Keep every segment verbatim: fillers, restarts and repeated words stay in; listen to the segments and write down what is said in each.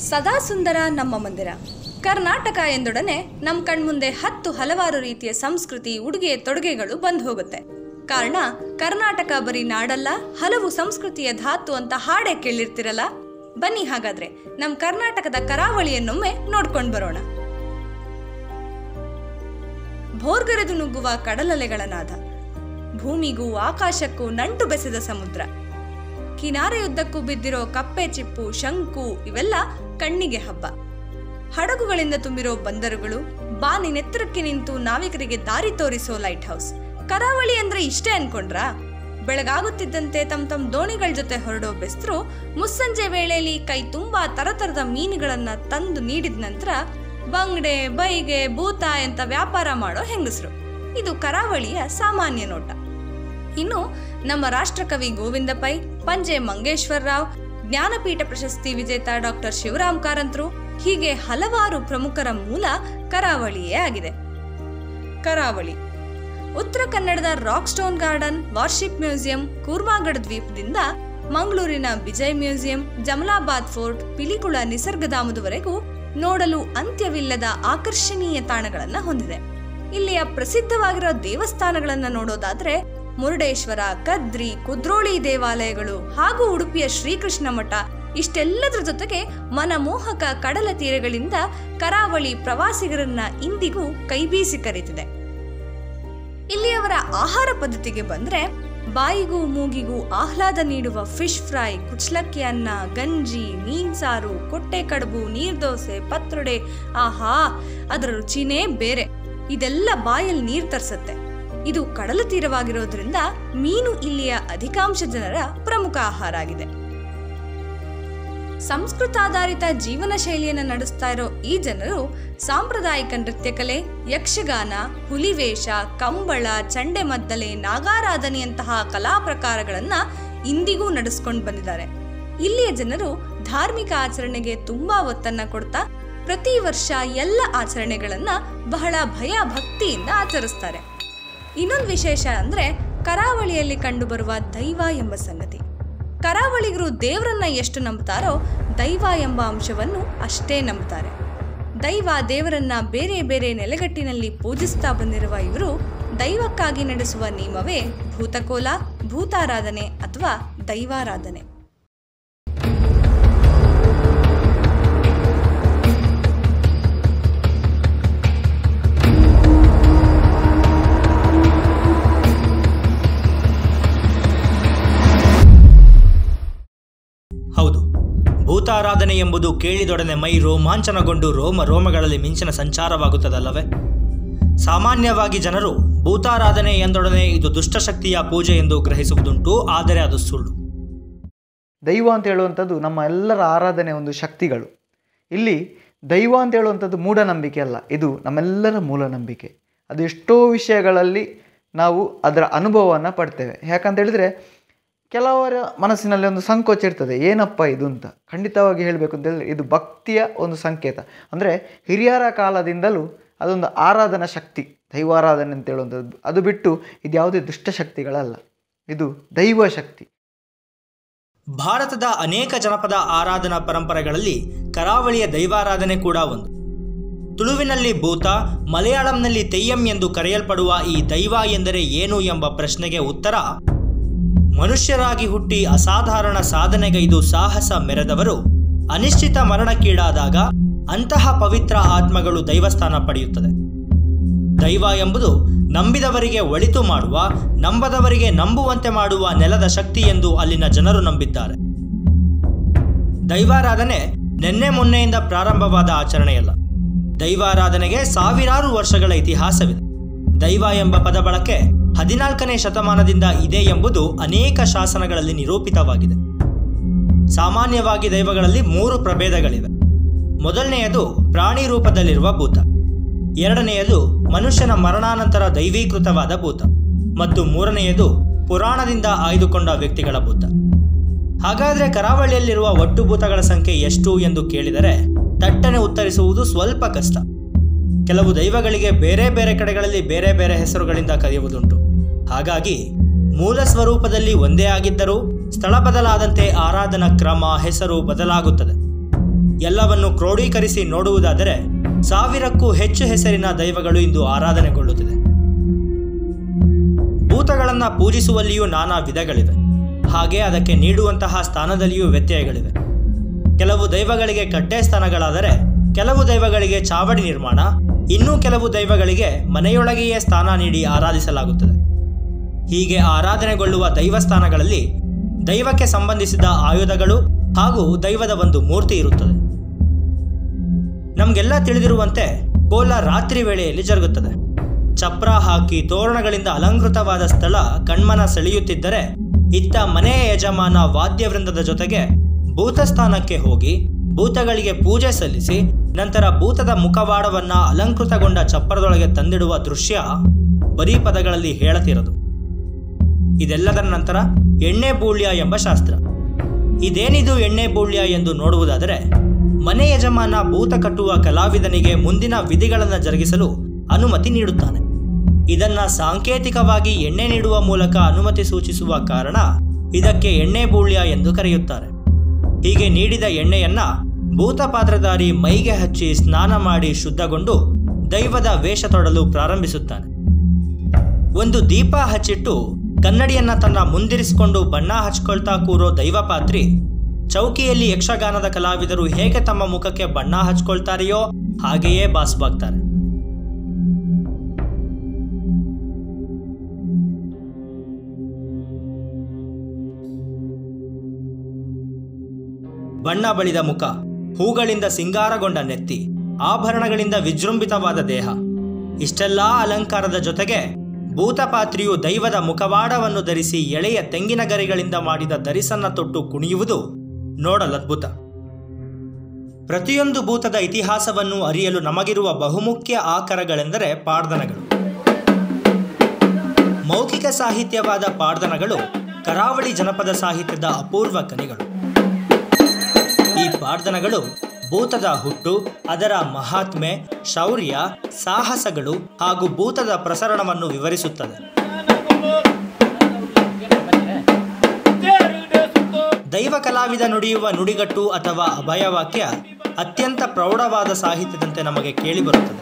ಸದಾ ಸುಂದರ ನಮ್ಮ ಮಂದಿರ ಕರ್ನಾಟಕ ಎಂದೊಡನೆ ನಮ್ಮ ಕಣ್ಮುಂದೆ ಹತ್ತು ಹಲವಾರು ರೀತಿಯ ಸಂಸ್ಕೃತಿ ಉಡುಗೆ ತೊಡುಗೆಗಳು ಬಂದು ಹೋಗುತ್ತೆ. ಕಾರಣ ಕರ್ನಾಟಕ ಬರೀ ನಾಡಲ್ಲ, ಹಲವು ಸಂಸ್ಕೃತಿಯ ಧಾತು ಅಂತ ಹಾಡೇ ಕೇಳಿರ್ತಿರಲ್ಲ. ಬನ್ನಿ ಹಾಗಾದ್ರೆ ನಮ್ಮ ಕರ್ನಾಟಕದ ಕರಾವಳಿಯನ್ನೊಮ್ಮೆ ನೋಡ್ಕೊಂಡು ಬರೋಣ. ಭೋರ್ಗರೆದು ನುಗ್ಗುವ ಕಡಲಲೆಗಳ ನಾದ, ಭೂಮಿಗೂ ಆಕಾಶಕ್ಕೂ ನಂಟು ಬೆಸೆದ ಸಮುದ್ರ, ಕಿನಾರೆಯುದ್ದಕ್ಕೂ ಬಿದ್ದಿರೋ ಕಪ್ಪೆ ಚಿಪ್ಪು, ಶಂಕು ಇವೆಲ್ಲ ಕಣ್ಣಿಗೆ ಹಬ್ಬ. ಹಡಗುಗಳಿಂದ ತುಂಬಿರೋ ಬಂದರುಗಳು, ಬಾನಿನೆತ್ತರಕ್ಕೆ ನಿಂತು ನಾವಿಕರಿಗೆ ದಾರಿ ತೋರಿಸೋ ಲೈಟ್ ಹೌಸ್. ಕರಾವಳಿ ಅಂದ್ರೆ ಇಷ್ಟೇ ಅನ್ಕೊಂಡ್ರಾ? ಬೆಳಗಾಗುತ್ತಿದ್ದಂತೆ ತಮ್ಮ ತಮ್ಮ ದೋಣಿಗಳ ಜೊತೆ ಹೊರಡೋ ಬೆಸ್ತರು ಮುಸ್ಸಂಜೆ ವೇಳೆಯಲ್ಲಿ ಕೈ ತುಂಬಾ ತರತರದ ಮೀನುಗಳನ್ನ ತಂದು ನೀಡಿದ ನಂತರ ಬಂಗಡೆ, ಬೈಗೆ, ಭೂತ ಅಂತ ವ್ಯಾಪಾರ ಮಾಡೋ ಹೆಂಗಸರು. ಇದು ಕರಾವಳಿಯ ಸಾಮಾನ್ಯ ನೋಟ. ಇನ್ನು ನಮ್ಮ ರಾಷ್ಟ್ರಕವಿ ಗೋವಿಂದ ಪೈ, ಪಂಜೆ ಮಂಗೇಶ್ವರ ರಾವ್, ಜ್ಞಾನಪೀಠ ಪ್ರಶಸ್ತಿ ವಿಜೇತ ಡಾಕ್ಟರ್ ಶಿವರಾಮ್ ಕಾರಂತರು, ಹೀಗೆ ಹಲವಾರು ಪ್ರಮುಖರ ಮೂಲ ಕರಾವಳಿಯೇ ಆಗಿದೆ. ಕರಾವಳಿ ಉತ್ತರ ಕನ್ನಡದ rock stone garden, worship museum, Kurmagad ದ್ವೀಪದಿಂದ ಮಂಗಳೂರಿನ ವಿಜಯ್ ಮ್ಯೂಸಿಯಂ, ಜಮಲಾಬಾದ್ ಫೋರ್ಟ್, ಪಿಲಿಕುಳ ನಿಸರ್ಗಧಾಮದವರೆಗೂ ನೋಡಲು ಅಂತ್ಯವಿಲ್ಲದ ಆಕರ್ಷಣೀಯ ತಾಣಗಳನ್ನ ಹೊಂದಿದೆ. ಇಲ್ಲಿಯ ಪ್ರಸಿದ್ಧವಾಗಿರೋ ದೇವಸ್ಥಾನಗಳನ್ನ ನೋಡೋದಾದ್ರೆ ಮುರುಡೇಶ್ವರ, ಕದ್ರಿ, ಕುದ್ರೋಳಿ ದೇವಾಲಯಗಳು ಹಾಗೂ ಉಡುಪಿಯ ಶ್ರೀಕೃಷ್ಣ ಮಠ, ಇಷ್ಟೆಲ್ಲದರ ಜೊತೆಗೆ ಮನಮೋಹಕ ಕಡಲ ತೀರಗಳಿಂದ ಕರಾವಳಿ ಪ್ರವಾಸಿಗರನ್ನ ಇಂದಿಗೂ ಕೈಬೀಸಿ ಕರೀತಿದೆ. ಇಲ್ಲಿಯವರ ಆಹಾರ ಪದ್ಧತಿಗೆ ಬಂದ್ರೆ ಬಾಯಿಗೂ ಮೂಗಿಗೂ ಆಹ್ಲಾದ ನೀಡುವ ಫಿಶ್ ಫ್ರೈ, ಕುಚ್ಲಕ್ಕಿ ಅನ್ನ, ಗಂಜಿ, ಮೀನ್ ಸಾರು, ಕೊಟ್ಟೆ ಕಡುಬು, ನೀರ್ದೋಸೆ, ಪತ್ರೊಡೆ, ಆಹಾ ಅದರ ರುಚಿನೇ ಬೇರೆ. ಇದೆಲ್ಲ ಬಾಯಲ್ಲಿ ನೀರ್ ತರಿಸುತ್ತೆ. ಇದು ಕಡಲ ತೀರವಾಗಿರೋದ್ರಿಂದ ಮೀನು ಇಲ್ಲಿಯ ಅಧಿಕಾಂಶ ಜನರ ಪ್ರಮುಖ ಆಹಾರ ಆಗಿದೆ. ಸಂಸ್ಕೃತಾಧಾರಿತ ಜೀವನ ಶೈಲಿಯನ್ನು ನಡೆಸ್ತಾ ಇರೋ ಈ ಜನರು ಸಾಂಪ್ರದಾಯಿಕ ನೃತ್ಯ ಕಲೆ, ಯಕ್ಷಗಾನ, ಹುಲಿವೇಷ, ಕಂಬಳ, ಚಂಡೆಮದ್ದಲೆ, ನಾಗಾರಾಧನೆಯಂತಹ ಕಲಾ ಪ್ರಕಾರಗಳನ್ನ ಇಂದಿಗೂ ನಡೆಸ್ಕೊಂಡು ಬಂದಿದ್ದಾರೆ. ಇಲ್ಲಿಯ ಜನರು ಧಾರ್ಮಿಕ ಆಚರಣೆಗೆ ತುಂಬಾ ಒತ್ತನ್ನ ಕೊಡ್ತಾ ಪ್ರತಿ ವರ್ಷ ಎಲ್ಲ ಆಚರಣೆಗಳನ್ನ ಬಹಳ ಭಯ ಭಕ್ತಿಯಿಂದ ಆಚರಿಸ್ತಾರೆ. ಇನ್ನೊಂದು ವಿಶೇಷ ಅಂದ್ರೆ ಕರಾವಳಿಯಲ್ಲಿ ಕಂಡುಬರುವ ದೈವ ಎಂಬ ಸಂಗತಿ. ಕರಾವಳಿಗರು ದೇವರನ್ನ ಎಷ್ಟು ನಂಬ್ತಾರೋ ದೈವ ಎಂಬ ಅಂಶವನ್ನು ಅಷ್ಟೇ ನಂಬ್ತಾರೆ. ದೈವ ದೇವರನ್ನ ಬೇರೆ ಬೇರೆ ನೆಲೆಗಟ್ಟಿನಲ್ಲಿ ಪೂಜಿಸ್ತಾ ಬಂದಿರುವ ಇವರು ದೈವಕ್ಕಾಗಿ ನಡೆಸುವ ನಿಯಮವೇ ಭೂತಕೋಲ, ಭೂತಾರಾಧನೆ ಅಥವಾ ದೈವಾರಾಧನೆ. ಹೌದು, ಭೂತಾರಾಧನೆ ಎಂಬುದು ಕೇಳಿದೊಡನೆ ಮೈ ರೋಮಾಂಚನಗೊಂಡು ರೋಮ ರೋಮಗಳಲ್ಲಿ ಮಿಂಚಿನ ಸಂಚಾರವಾಗುತ್ತದಲ್ಲವೇ? ಸಾಮಾನ್ಯವಾಗಿ ಜನರು ಭೂತಾರಾಧನೆ ಎಂದೊಡನೆ ಇದು ದುಷ್ಟಶಕ್ತಿಯ ಪೂಜೆ ಎಂದು ಗ್ರಹಿಸುವುದುಂಟು, ಆದರೆ ಅದು ಸುಳ್ಳು. ದೈವ ಅಂತ ಹೇಳುವಂಥದ್ದು ನಮ್ಮ ಎಲ್ಲರ ಆರಾಧನೆ ಒಂದು ಶಕ್ತಿಗಳು. ಇಲ್ಲಿ ದೈವ ಅಂತ ಹೇಳುವಂಥದ್ದು ಮೂಢನಂಬಿಕೆ ಅಲ್ಲ, ಇದು ನಮ್ಮೆಲ್ಲರ ಮೂಲ ನಂಬಿಕೆ. ಅದು ಎಷ್ಟೋ ವಿಷಯಗಳಲ್ಲಿ ನಾವು ಅದರ ಅನುಭವವನ್ನು ಪಡ್ತೇವೆ. ಯಾಕಂತ ಹೇಳಿದರೆ ಕೆಲವರ ಮನಸ್ಸಿನಲ್ಲಿ ಒಂದು ಸಂಕೋಚ ಇರ್ತದೆ, ಏನಪ್ಪ ಇದು ಅಂತ. ಖಂಡಿತವಾಗಿ ಹೇಳಬೇಕು ಅಂತ ಹೇಳಿದ್ರೆ ಇದು ಭಕ್ತಿಯ ಒಂದು ಸಂಕೇತ. ಅಂದರೆ ಹಿರಿಯರ ಕಾಲದಿಂದಲೂ ಅದೊಂದು ಆರಾಧನಾ ಶಕ್ತಿ, ದೈವಾರಾಧನೆ ಅಂತ ಹೇಳುವಂಥದ್ದು. ಅದು ಬಿಟ್ಟು ಇದು ಯಾವುದೇ ದುಷ್ಟಶಕ್ತಿಗಳಲ್ಲ, ಇದು ದೈವ ಶಕ್ತಿ. ಭಾರತದ ಅನೇಕ ಜನಪದ ಆರಾಧನಾ ಪರಂಪರೆಗಳಲ್ಲಿ ಕರಾವಳಿಯ ದೈವಾರಾಧನೆ ಕೂಡ ಒಂದು. ತುಳುವಿನಲ್ಲಿ ಭೂತ, ಮಲಯಾಳಂನಲ್ಲಿ ತೆಯ್ಯಂ ಎಂದು ಕರೆಯಲ್ಪಡುವ ಈ ದೈವ ಎಂದರೆ ಏನು ಎಂಬ ಪ್ರಶ್ನೆಗೆ ಉತ್ತರ, ಮನುಷ್ಯರಾಗಿ ಹುಟ್ಟಿ ಅಸಾಧಾರಣ ಸಾಧನೆಗೈದು ಸಾಹಸ ಮೆರೆದವರು ಅನಿಶ್ಚಿತ ಮರಣಕ್ಕೀಡಾದಾಗ ಅಂತಹ ಪವಿತ್ರ ಆತ್ಮಗಳು ದೈವಸ್ಥಾನ ಪಡೆಯುತ್ತದೆ. ದೈವ ಎಂಬುದು ನಂಬಿದವರಿಗೆ ಒಳಿತು ಮಾಡುವ, ನಂಬದವರಿಗೆ ನಂಬುವಂತೆ ಮಾಡುವ ನೆಲದ ಶಕ್ತಿ ಎಂದು ಅಲ್ಲಿನ ಜನರು ನಂಬಿದ್ದಾರೆ. ದೈವಾರಾಧನೆ ನಿನ್ನೆ ಮೊನ್ನೆಯಿಂದ ಪ್ರಾರಂಭವಾದ ಆಚರಣೆಯಲ್ಲ. ದೈವಾರಾಧನೆಗೆ ಸಾವಿರಾರು ವರ್ಷಗಳ ಇತಿಹಾಸವಿದೆ. ದೈವ ಎಂಬ ಪದ ಬಳಕೆ ಹದಿನಾಲ್ಕನೇ ಶತಮಾನದಿಂದ ಇದೆ ಎಂಬುದು ಅನೇಕ ಶಾಸನಗಳಲ್ಲಿ ನಿರೂಪಿತವಾಗಿದೆ. ಸಾಮಾನ್ಯವಾಗಿ ದೈವಗಳಲ್ಲಿ ಮೂರು ಪ್ರಭೇದಗಳಿವೆ. ಮೊದಲನೆಯದು ಪ್ರಾಣಿ ರೂಪದಲ್ಲಿರುವ ಭೂತ, ಎರಡನೆಯದು ಮನುಷ್ಯನ ಮರಣಾನಂತರ ದೈವೀಕೃತವಾದ ಭೂತ, ಮತ್ತು ಮೂರನೆಯದು ಪುರಾಣದಿಂದ ಆಯ್ದುಕೊಂಡ ವ್ಯಕ್ತಿಗಳ ಭೂತ. ಹಾಗಾದರೆ ಕರಾವಳಿಯಲ್ಲಿರುವ ಒಟ್ಟು ಭೂತಗಳ ಸಂಖ್ಯೆ ಎಷ್ಟು ಎಂದು ಕೇಳಿದರೆ ತಟ್ಟನೆ ಉತ್ತರಿಸುವುದು ಸ್ವಲ್ಪ ಕಷ್ಟ. ಕೆಲವು ದೈವಗಳಿಗೆ ಬೇರೆ ಬೇರೆ ಕಡೆಗಳಲ್ಲಿ ಬೇರೆ ಬೇರೆ ಹೆಸರುಗಳಿಂದ ಕರೆಯುವುದುಂಟು. ಹಾಗಾಗಿ ಮೂಲ ಸ್ವರೂಪದಲ್ಲಿ ಒಂದೇ ಆಗಿದ್ದರೂ ಸ್ಥಳ ಬದಲಾದಂತೆ ಆರಾಧನಾ ಕ್ರಮ, ಹೆಸರು ಬದಲಾಗುತ್ತದೆ. ಎಲ್ಲವನ್ನು ಕ್ರೋಢೀಕರಿಸಿ ನೋಡುವುದಾದರೆ ಸಾವಿರಕ್ಕೂ ಹೆಚ್ಚು ಹೆಸರಿನ ದೈವಗಳು ಇಂದು ಆರಾಧನೆಗೊಳ್ಳುತ್ತಿದೆ. ಭೂತಗಳನ್ನು ಪೂಜಿಸುವಲ್ಲಿಯೂ ನಾನಾ ವಿಧಗಳಿವೆ. ಹಾಗೆ ಅದಕ್ಕೆ ನೀಡುವಂತಹ ಸ್ಥಾನದಲ್ಲಿಯೂ ವ್ಯತ್ಯಯಗಳಿವೆ. ಕೆಲವು ದೈವಗಳಿಗೆ ಕಟ್ಟೆ ಸ್ಥಾನಗಳಾದರೆ ಕೆಲವು ದೈವಗಳಿಗೆ ಚಾವಡಿ ನಿರ್ಮಾಣ, ಇನ್ನೂ ಕೆಲವು ದೈವಗಳಿಗೆ ಮನೆಯೊಳಗೆಯೇ ಸ್ಥಾನ ನೀಡಿ ಆರಾಧಿಸಲಾಗುತ್ತದೆ. ಹೀಗೆ ಆರಾಧನೆಗೊಳ್ಳುವ ದೈವಸ್ಥಾನಗಳಲ್ಲಿ ದೈವಕ್ಕೆ ಸಂಬಂಧಿಸಿದ ಆಯುಧಗಳು ಹಾಗೂ ದೈವದ ಒಂದು ಮೂರ್ತಿ ಇರುತ್ತದೆ. ನಮಗೆಲ್ಲ ತಿಳಿದಿರುವಂತೆ ಕೋಲ ರಾತ್ರಿ ವೇಳೆಯಲ್ಲಿ ಜರುಗುತ್ತದೆ. ಚಪ್ರ ಹಾಕಿ ತೋರಣಗಳಿಂದ ಅಲಂಕೃತವಾದ ಸ್ಥಳ ಕಣ್ಮನ ಸೆಳೆಯುತ್ತಿದ್ದರೆ ಇತ್ತ ಮನೆಯ ಯಜಮಾನ ವಾದ್ಯವೃಂದದ ಜೊತೆಗೆ ಭೂತಸ್ಥಾನಕ್ಕೆ ಹೋಗಿ ಭೂತಗಳಿಗೆ ಪೂಜೆ ಸಲ್ಲಿಸಿ ನಂತರ ಭೂತದ ಮುಖವಾಡವನ್ನ ಅಲಂಕೃತಗೊಂಡ ಚಪ್ಪರದೊಳಗೆ ತಂದಿಡುವ ದೃಶ್ಯ ಬರೀ ಪದಗಳಲ್ಲಿ ಹೇಳತಿರದು. ಇದೆಲ್ಲದರ ನಂತರ ಎಣ್ಣೆ ಬೂಳ್ಯ ಎಂಬ ಶಾಸ್ತ್ರ. ಇದೇನಿದು ಎಣ್ಣೆ ಬೂಳ್ಯ ಎಂದು ನೋಡುವುದಾದರೆ, ಮನೆ ಯಜಮಾನ ಭೂತ ಕಟ್ಟುವ ಕಲಾವಿದನಿಗೆ ಮುಂದಿನ ವಿಧಿಗಳನ್ನು ಜರುಗಿಸಲು ಅನುಮತಿ ನೀಡುತ್ತಾನೆ. ಇದನ್ನ ಸಾಂಕೇತಿಕವಾಗಿ ಎಣ್ಣೆ ನೀಡುವ ಮೂಲಕ ಅನುಮತಿ ಸೂಚಿಸುವ ಕಾರಣ ಇದಕ್ಕೆ ಎಣ್ಣೆ ಬೂಳ್ಯ ಎಂದು ಕರೆಯುತ್ತಾರೆ. ಹೀಗೆ ನೀಡಿದ ಎಣ್ಣೆಯನ್ನ ಭೂತ ಪಾತ್ರಧಾರಿ ಮೈಗೆ ಹಚ್ಚಿ ಸ್ನಾನ ಮಾಡಿ ಶುದ್ಧಗೊಂಡು ದೈವದ ವೇಷ ತೊಡಲು ಪ್ರಾರಂಭಿಸುತ್ತಾನೆ. ಒಂದು ದೀಪ ಹಚ್ಚಿಟ್ಟು ಕನ್ನಡಿಯನ್ನ ತನ್ನ ಮುಂದಿರಿಸಿಕೊಂಡು ಬಣ್ಣ ಹಚ್ಕೊಳ್ತಾ ಕೂರೋ ದೈವಪಾತ್ರಿ ಚೌಕಿಯಲ್ಲಿ ಯಕ್ಷಗಾನದ ಕಲಾವಿದರು ಹೇಗೆ ತಮ್ಮ ಮುಖಕ್ಕೆ ಬಣ್ಣ ಹಚ್ಕೊಳ್ತಾರೆಯೋ ಹಾಗೆಯೇ ಭಾಸವಾಗ್ತಾರೆ. ಬಣ್ಣ ಬಳಿದ ಮುಖ, ಹೂಗಳಿಂದ ಸಿಂಗಾರಗೊಂಡ ನೆತ್ತಿ, ಆಭರಣಗಳಿಂದ ವಿಜೃಂಭಿತವಾದ ದೇಹ, ಇಷ್ಟೆಲ್ಲಾ ಅಲಂಕಾರದ ಜೊತೆಗೆ ಭೂತಪಾತ್ರಿಯು ದೈವದ ಮುಖವಾಡವನ್ನು ಧರಿಸಿ ಎಳೆಯ ತೆಂಗಿನ ಗರಿಗಳಿಂದ ಮಾಡಿದ ಧರಿಸನ್ನ ತೊಟ್ಟು ಕುಣಿಯುವುದು ನೋಡಲದ್ಭುತ. ಪ್ರತಿಯೊಂದು ಭೂತದ ಇತಿಹಾಸವನ್ನು ಅರಿಯಲು ನಮಗಿರುವ ಬಹುಮುಖ್ಯ ಆಕರಗಳೆಂದರೆ ಪಾಡ್ದನಗಳು. ಮೌಖಿಕ ಸಾಹಿತ್ಯವಾದ ಪಾಡ್ದನಗಳು ಕರಾವಳಿ ಜನಪದ ಸಾಹಿತ್ಯದ ಅಪೂರ್ವ ಕನಿಗಳು. ಈ ಪಾಡ್ದನಗಳು ಭೂತದ ಹುಟ್ಟು, ಅದರ ಮಹಾತ್ಮೆ, ಶೌರ್ಯ, ಸಾಹಸಗಳು ಹಾಗೂ ಭೂತದ ಪ್ರಸರಣವನ್ನು ವಿವರಿಸುತ್ತದೆ. ದೈವ ಕಲಾವಿದ ನುಡಿಯುವ ನುಡಿಗಟ್ಟು ಅಥವಾ ಅಭಯವಾಕ್ಯ ಅತ್ಯಂತ ಪ್ರೌಢವಾದ ಸಾಹಿತ್ಯದಂತೆ ನಮಗೆ ಕೇಳಿಬರುತ್ತದೆ.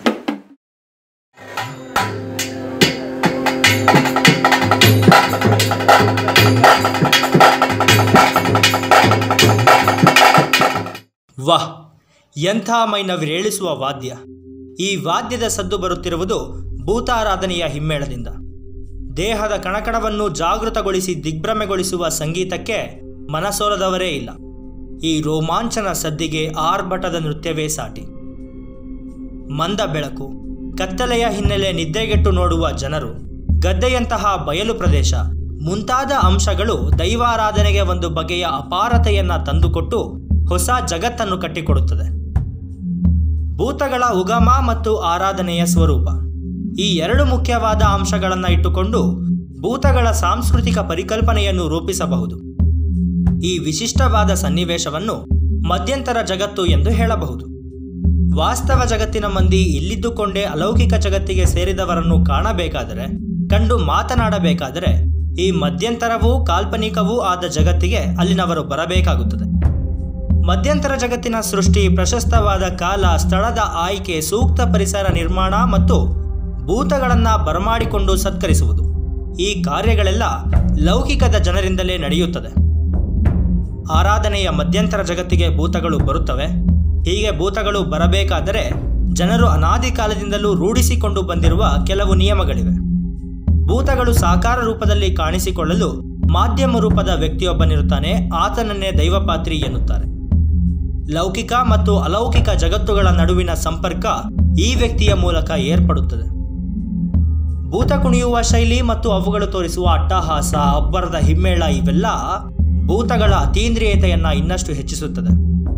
ವಾಹ್, ಎಂಥ ಮೈನವಿರೇಳಿಸುವ ವಾದ್ಯ! ಈ ವಾದ್ಯದ ಸದ್ದು ಬರುತ್ತಿರುವುದು ಭೂತಾರಾಧನೆಯ ಹಿಮ್ಮೇಳದಿಂದ. ದೇಹದ ಕಣಕಣವನ್ನು ಜಾಗೃತಗೊಳಿಸಿ ದಿಗ್ಭ್ರಮೆಗೊಳಿಸುವ ಸಂಗೀತಕ್ಕೆ ಮನಸೋಲದವರೇ ಇಲ್ಲ. ಈ ರೋಮಾಂಚನ ಸದ್ದಿಗೆ ಆರ್ಭಟದ ನೃತ್ಯವೇ ಸಾಟಿ. ಮಂದ ಬೆಳಕು, ಕತ್ತಲೆಯ ಹಿನ್ನೆಲೆ ನಿದ್ದೆಗೆಟ್ಟು ನೋಡುವ ಜನರು, ಗದ್ದೆಯಂತಹ ಬಯಲು ಪ್ರದೇಶ ಮುಂತಾದ ಅಂಶಗಳು ದೈವಾರಾಧನೆಗೆ ಒಂದು ಬಗೆಯ ಅಪಾರತೆಯನ್ನ ತಂದುಕೊಟ್ಟು ಹೊಸ ಜಗತ್ತನ್ನು ಕಟ್ಟಿಕೊಡುತ್ತದೆ. ಭೂತಗಳ ಉಗಮ ಮತ್ತು ಆರಾಧನೆಯ ಸ್ವರೂಪ, ಈ ಎರಡು ಮುಖ್ಯವಾದ ಅಂಶಗಳನ್ನು ಇಟ್ಟುಕೊಂಡು ಭೂತಗಳ ಸಾಂಸ್ಕೃತಿಕ ಪರಿಕಲ್ಪನೆಯನ್ನು ರೂಪಿಸಬಹುದು. ಈ ವಿಶಿಷ್ಟವಾದ ಸನ್ನಿವೇಶವನ್ನು ಮಧ್ಯಂತರ ಜಗತ್ತು ಎಂದು ಹೇಳಬಹುದು. ವಾಸ್ತವ ಜಗತ್ತಿನ ಮಂದಿ ಇಲ್ಲಿದ್ದುಕೊಂಡೇ ಅಲೌಕಿಕ ಜಗತ್ತಿಗೆ ಸೇರಿದವರನ್ನು ಕಾಣಬೇಕಾದರೆ, ಕಂಡು ಮಾತನಾಡಬೇಕಾದರೆ ಈ ಮಧ್ಯಂತರವೂ ಕಾಲ್ಪನಿಕವೂ ಆದ ಜಗತ್ತಿಗೆ ಅಲ್ಲಿನವರು ಬರಬೇಕಾಗುತ್ತದೆ. ಮಧ್ಯಂತರ ಜಗತ್ತಿನ ಸೃಷ್ಟಿ, ಪ್ರಶಸ್ತವಾದ ಕಾಲ, ಸ್ಥಳದ ಆಯ್ಕೆ, ಸೂಕ್ತ ಪರಿಸರ ನಿರ್ಮಾಣ ಮತ್ತು ಭೂತಗಳನ್ನು ಬರಮಾಡಿಕೊಂಡು ಸತ್ಕರಿಸುವುದು, ಈ ಕಾರ್ಯಗಳೆಲ್ಲ ಲೌಕಿಕದ ಜನರಿಂದಲೇ ನಡೆಯುತ್ತದೆ. ಆರಾಧನೆಯ ಮಧ್ಯಂತರ ಜಗತ್ತಿಗೆ ಭೂತಗಳು ಬರುತ್ತವೆ. ಹೀಗೆ ಭೂತಗಳು ಬರಬೇಕಾದರೆ ಜನರು ಅನಾದಿ ಕಾಲದಿಂದಲೂ ರೂಢಿಸಿಕೊಂಡು ಬಂದಿರುವ ಕೆಲವು ನಿಯಮಗಳಿವೆ. ಭೂತಗಳು ಸಾಕಾರ ರೂಪದಲ್ಲಿ ಕಾಣಿಸಿಕೊಳ್ಳಲು ಮಾಧ್ಯಮ ರೂಪದ ವ್ಯಕ್ತಿಯೊಬ್ಬನಿರುತ್ತಾನೆ, ಆತನನ್ನೇ ದೈವಪಾತ್ರಿ ಎನ್ನುತ್ತಾರೆ. ಲೌಕಿಕ ಮತ್ತು ಅಲೌಕಿಕ ಜಗತ್ತುಗಳ ನಡುವಿನ ಸಂಪರ್ಕ ಈ ವ್ಯಕ್ತಿಯ ಮೂಲಕ ಏರ್ಪಡುತ್ತದೆ. ಭೂತ ಕುಣಿಯುವ ಶೈಲಿ ಮತ್ತು ಅವುಗಳು ತೋರಿಸುವ ಅಟ್ಟಹಾಸ, ಅಬ್ಬರದ ಹಿಮ್ಮೇಳ ಇವೆಲ್ಲ ಭೂತಗಳ ಅತೀಂದ್ರಿಯತೆಯನ್ನ ಇನ್ನಷ್ಟು ಹೆಚ್ಚಿಸುತ್ತದೆ.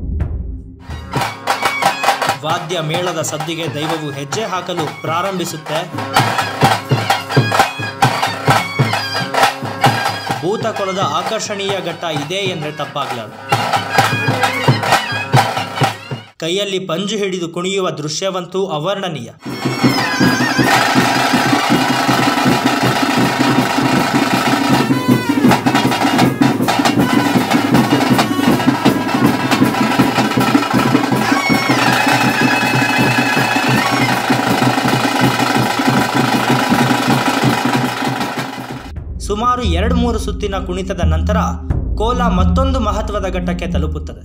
ವಾದ್ಯ ಮೇಳದ ಸದ್ದಿಗೆ ದೈವವು ಹೆಜ್ಜೆ ಹಾಕಲು ಪ್ರಾರಂಭಿಸುತ್ತೆ. ಭೂತ ಕೊಲದ ಆಕರ್ಷಣೀಯ ಘಟ್ಟ ಇದೆ ಎಂದರೆ ತಪ್ಪಾಗಲಾರದು. ಕೈಯಲ್ಲಿ ಪಂಜು ಹಿಡಿದು ಕುಣಿಯುವ ದೃಶ್ಯವಂತೂ ಅವರ್ಣನೀಯ. ಸುಮಾರು ಎರಡು ಮೂರು ಸುತ್ತಿನ ಕುಣಿತದ ನಂತರ ಕೋಲ ಮತ್ತೊಂದು ಮಹತ್ವದ ಘಟ್ಟಕ್ಕೆ ತಲುಪುತ್ತದೆ.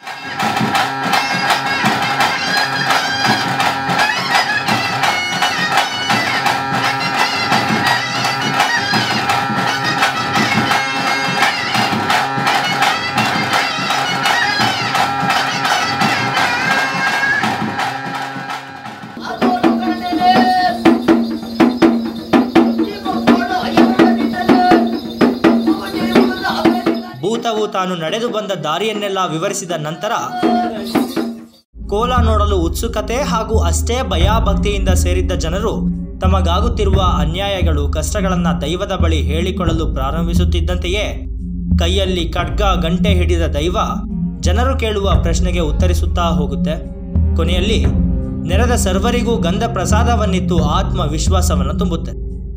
ಭೂತವು ತಾನು ನಡೆದು ಬಂದ ದಾರಿಯನ್ನೆಲ್ಲ ವಿವರಿಸಿದ ನಂತರ ಕೋಲ ನೋಡಲು ಉತ್ಸುಕತೆ ಹಾಗೂ ಅಷ್ಟೇ ಭಯಭಕ್ತಿಯಿಂದ ಸೇರಿದ್ದ ಜನರು ತಮಗಾಗುತ್ತಿರುವ ಅನ್ಯಾಯಗಳು, ಕಷ್ಟಗಳನ್ನು ದೈವದ ಬಳಿ ಹೇಳಿಕೊಳ್ಳಲು ಪ್ರಾರಂಭಿಸುತ್ತಿದ್ದಂತೆಯೇ ಕೈಯಲ್ಲಿ ಖಡ್ಗ ಗಂಟೆ ಹಿಡಿದ ದೈವ ಜನರು ಕೇಳುವ ಪ್ರಶ್ನೆಗೆ ಉತ್ತರಿಸುತ್ತಾ ಹೋಗುತ್ತೆ. ಕೊನೆಯಲ್ಲಿ ನೆರೆದ ಸರ್ವರಿಗೂ ಗಂಧ ಪ್ರಸಾದವನ್ನಿತ್ತು ಆತ್ಮವಿಶ್ವಾಸವನ್ನು ತುಂಬುತ್ತೆ.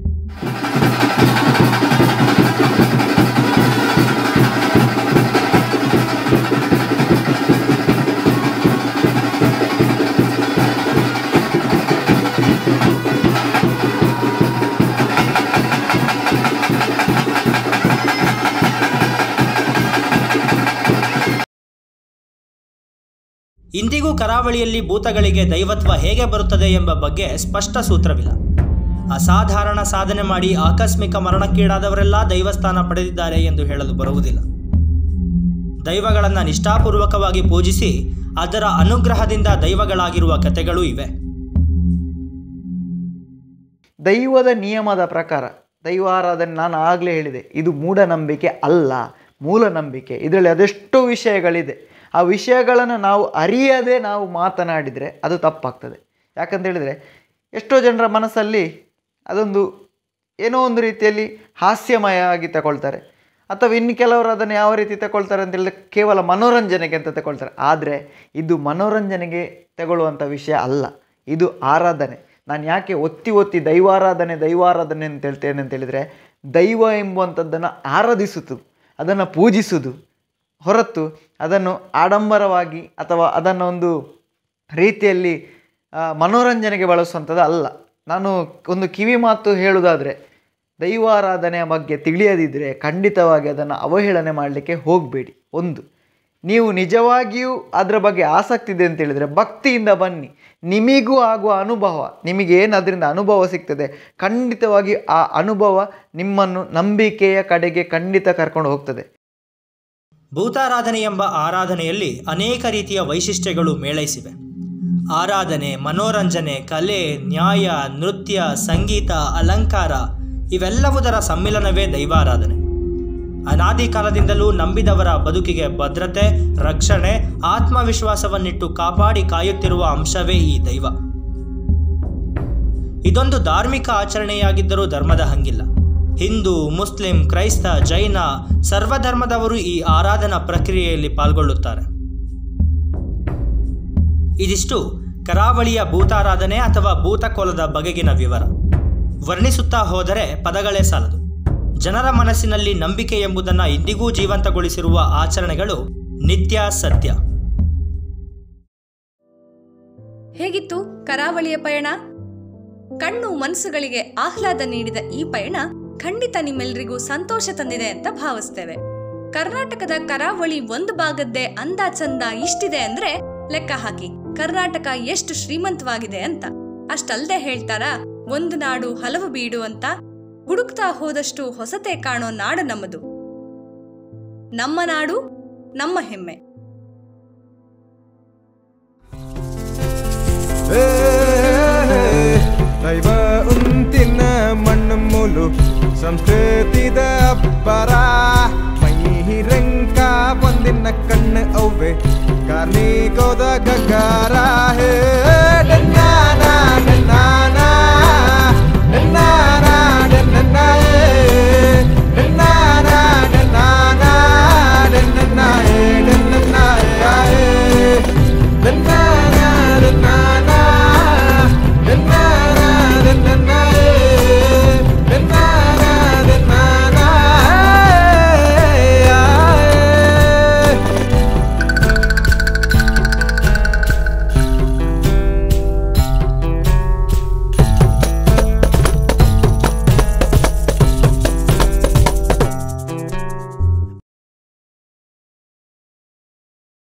ಇಂದಿಗೂ ಕರಾವಳಿಯಲ್ಲಿ ಭೂತಗಳಿಗೆ ದೈವತ್ವ ಹೇಗೆ ಬರುತ್ತದೆ ಎಂಬ ಬಗ್ಗೆ ಸ್ಪಷ್ಟ ಸೂತ್ರವಿಲ್ಲ. ಅಸಾಧಾರಣ ಸಾಧನೆ ಮಾಡಿ ಆಕಸ್ಮಿಕ ಮರಣಕ್ಕೀಡಾದವರೆಲ್ಲ ದೈವಸ್ಥಾನ ಪಡೆದಿದ್ದಾರೆ ಎಂದು ಹೇಳಲು ಬರುವುದಿಲ್ಲ. ದೈವಗಳನ್ನು ನಿಷ್ಠಾಪೂರ್ವಕವಾಗಿ ಪೂಜಿಸಿ ಅದರ ಅನುಗ್ರಹದಿಂದ ದೈವಗಳಾಗಿರುವ ಕಥೆಗಳೂ ಇವೆ. ದೈವದ ನಿಯಮದ ಪ್ರಕಾರ ದೈವಾರಾಧನೆ, ನಾನು ಆಗಲೇ ಹೇಳಿದೆ, ಇದು ಮೂಢನಂಬಿಕೆ ಅಲ್ಲ, ಮೂಲನಂಬಿಕೆ. ಇದರಲ್ಲಿ ಅದೆಷ್ಟೋ ವಿಷಯಗಳಿದೆ. ಆ ವಿಷಯಗಳನ್ನು ನಾವು ಅರಿಯದೆ ನಾವು ಮಾತನಾಡಿದರೆ ಅದು ತಪ್ಪಾಗ್ತದೆ. ಯಾಕಂತ ಹೇಳಿದರೆ ಎಷ್ಟೋ ಜನರ ಮನಸ್ಸಲ್ಲಿ ಅದೊಂದು ಏನೋ ಒಂದು ರೀತಿಯಲ್ಲಿ ಹಾಸ್ಯಮಯವಾಗಿ ತಗೊಳ್ತಾರೆ, ಅಥವಾ ಇನ್ನು ಕೆಲವರು ಅದನ್ನು ಯಾವ ರೀತಿ ತಗೊಳ್ತಾರೆ ಅಂತ ಹೇಳಿದ್ರೆ ಕೇವಲ ಮನೋರಂಜನೆಗೆ ಅಂತ ತಗೊಳ್ತಾರೆ. ಆದರೆ ಇದು ಮನೋರಂಜನೆಗೆ ತಗೊಳ್ಳುವಂಥ ವಿಷಯ ಅಲ್ಲ, ಇದು ಆರಾಧನೆ. ನಾನು ಯಾಕೆ ಒತ್ತಿ ಒತ್ತಿ ದೈವಾರಾಧನೆ ದೈವಾರಾಧನೆ ಅಂತ ಹೇಳ್ತೇನೆ ಅಂತ ಹೇಳಿದರೆ, ದೈವ ಎಂಬುವಂಥದ್ದನ್ನು ಆರಾಧಿಸುವುದು, ಅದನ್ನು ಪೂಜಿಸುವುದು ಹೊರತು ಅದನ್ನು ಆಡಂಬರವಾಗಿ ಅಥವಾ ಅದನ್ನು ಒಂದು ರೀತಿಯಲ್ಲಿ ಮನೋರಂಜನೆಗೆ ಬಳಸುವಂಥದ್ದು ಅಲ್ಲ. ನಾನು ಒಂದು ಕಿವಿ ಮಾತು ಹೇಳುವುದಾದರೆ, ದೈವಾರಾಧನೆಯ ಬಗ್ಗೆ ತಿಳಿಯದಿದ್ದರೆ ಖಂಡಿತವಾಗಿ ಅದನ್ನು ಅವಹೇಳನೆ ಮಾಡಲಿಕ್ಕೆ ಹೋಗಬೇಡಿ. ಒಂದು, ನೀವು ನಿಜವಾಗಿಯೂ ಅದರ ಬಗ್ಗೆ ಆಸಕ್ತಿ ಇದೆ ಅಂತ ಹೇಳಿದರೆ ಭಕ್ತಿಯಿಂದ ಬನ್ನಿ. ನಿಮಗೂ ಆಗುವ ಅನುಭವ, ನಿಮಗೇನು ಅದರಿಂದ ಅನುಭವ ಸಿಗ್ತದೆ, ಖಂಡಿತವಾಗಿ ಆ ಅನುಭವ ನಿಮ್ಮನ್ನು ನಂಬಿಕೆಯ ಕಡೆಗೆ ಖಂಡಿತ ಕರ್ಕೊಂಡು ಹೋಗ್ತದೆ. ಭೂತಾರಾಧನೆ ಎಂಬ ಆರಾಧನೆಯಲ್ಲಿ ಅನೇಕ ರೀತಿಯ ವೈಶಿಷ್ಟ್ಯಗಳು ಮೇಳೈಸಿವೆ. ಆರಾಧನೆ, ಮನೋರಂಜನೆ, ಕಲೆ, ನ್ಯಾಯ, ನೃತ್ಯ, ಸಂಗೀತ, ಅಲಂಕಾರ ಇವೆಲ್ಲವುದರ ಸಮ್ಮಿಲನವೇ ದೈವಾರಾಧನೆ. ಅನಾದಿ ಕಾಲದಿಂದಲೂ ನಂಬಿದವರ ಬದುಕಿಗೆ ಭದ್ರತೆ, ರಕ್ಷಣೆ, ಆತ್ಮವಿಶ್ವಾಸವನ್ನಿಟ್ಟು ಕಾಪಾಡಿ ಕಾಯುತ್ತಿರುವ ಅಂಶವೇ ಈ ದೈವ. ಇದೊಂದು ಧಾರ್ಮಿಕ ಆಚರಣೆಯಾಗಿದ್ದರೂ ಧರ್ಮದ ಹಂಗಿಲ್ಲ. ಹಿಂದೂ, ಮುಸ್ಲಿಂ, ಕ್ರೈಸ್ತ, ಜೈನ ಸರ್ವಧರ್ಮದವರು ಈ ಆರಾಧನಾ ಪ್ರಕ್ರಿಯೆಯಲ್ಲಿ ಪಾಲ್ಗೊಳ್ಳುತ್ತಾರೆ. ಇದಿಷ್ಟು ಕರಾವಳಿಯ ಭೂತಾರಾಧನೆ ಅಥವಾ ಭೂತಕೋಲದ ಬಗೆಗಿನ ವಿವರ. ವರ್ಣಿಸುತ್ತಾ ಹೋದರೆ ಪದಗಳೇ ಸಾಲದು. ಜನರ ಮನಸ್ಸಿನಲ್ಲಿ ನಂಬಿಕೆ ಎಂಬುದನ್ನು ಇಂದಿಗೂ ಜೀವಂತಗೊಳಿಸಿರುವ ಆಚರಣೆಗಳು ನಿತ್ಯ ಸತ್ಯ. ಹೇಗಿತ್ತು ಕರಾವಳಿಯ ಪಯಣ? ಕಣ್ಣು ಮನಸ್ಸುಗಳಿಗೆ ಆಹ್ಲಾದ ನೀಡಿದ ಈ ಪಯಣ ಖಂಡಿತ ನಿಮ್ಮೆಲ್ಲರಿಗೂ ಸಂತೋಷ ತಂದಿದೆ ಅಂತ ಭಾವಿಸ್ತೇವೆ. ಕರ್ನಾಟಕದ ಕರಾವಳಿ ಒಂದು ಭಾಗದ್ದೇ ಅಂದ ಚಂದ ಇಷ್ಟಿದೆ ಅಂದ್ರೆ ಲೆಕ್ಕ ಹಾಕಿ ಕರ್ನಾಟಕ ಎಷ್ಟು ಶ್ರೀಮಂತವಾಗಿದೆ ಅಂತ. ಅಷ್ಟಲ್ದೆ ಹೇಳ್ತಾರ, ಒಂದು ನಾಡು ಹಲವು ಬೀಡು ಅಂತ. ಹುಡುಕ್ತಾ ಹೋದಷ್ಟು ಹೊಸತೆ ಕಾಣೋ ನಾಡು ನಮ್ಮದು. ನಮ್ಮ ನಾಡು, ನಮ್ಮ ಹೆಮ್ಮೆ. ದೈವ ಉಂತಿನ ಮಣ್ಣು ಮೂಲು ಸಂಸ್ಕೃತಿದ ಅಬ್ಬರ ಮೈ ರಂಕ ಬಂದಿನ ಕಣ್ಣು ಅವ್ವೆ ಕಾರ್ಮಿಕೋದ